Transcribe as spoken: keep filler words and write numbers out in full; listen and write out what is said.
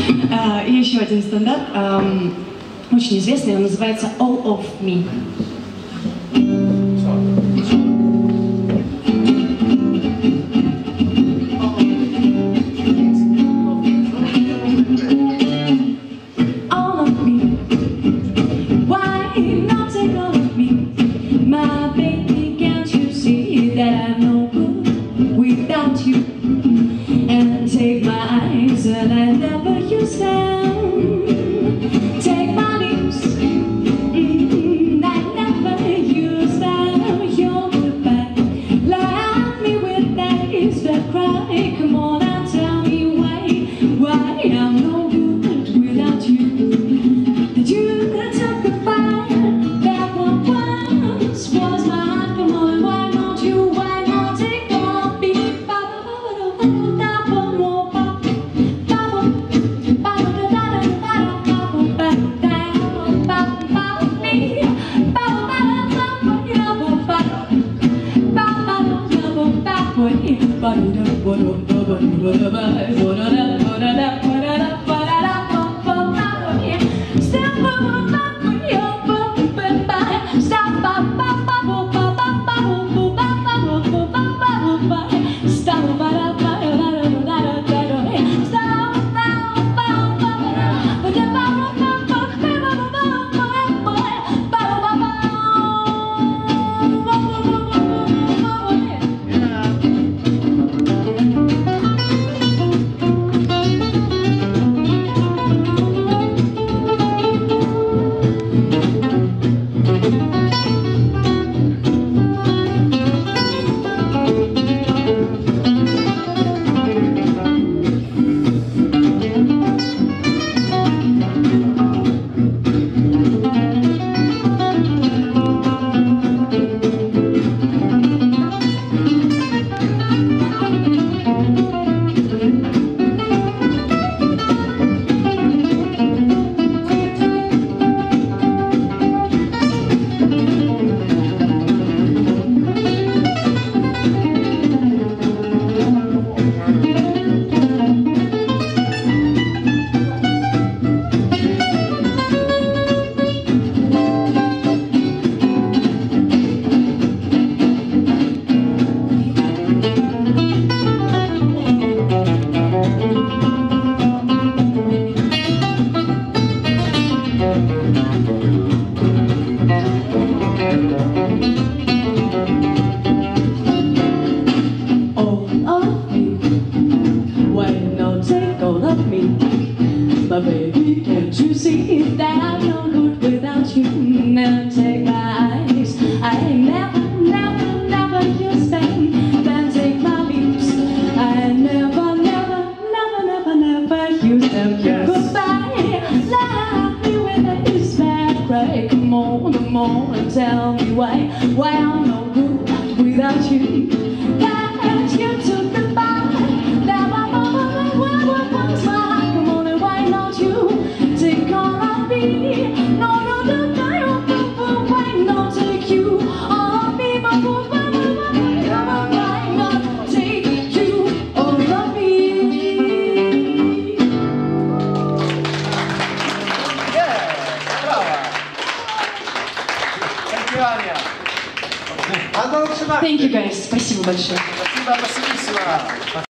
И еще один стендап, очень известный, он называется All of Me. And take my eyes and I never use them. Take my lips, mm, I never use them. You're the back, like me with that is the cry. Come on and tell me why, why I'm no good without you. Did you took the fire that one once was mine? Come on, why don't you, why not take on me? But baby, can't you see that I'm no good without you? Now take my eyes, I ain't never, never, never used them. Then take my lips, I never, never, never, never, never used them. Yes. Goodbye, love me when I is bad cry. Come on, come on and tell me why, why I'm no good without you. That you took the bite, that my mama was mine. Come on and why not you take all of me? No, no, no, no, no, why not take you all of me? Why not take you all of me? Yeah, brava! Thank you, Anya. Thank you, guys. Спасибо большое. Спасибо, спасибо.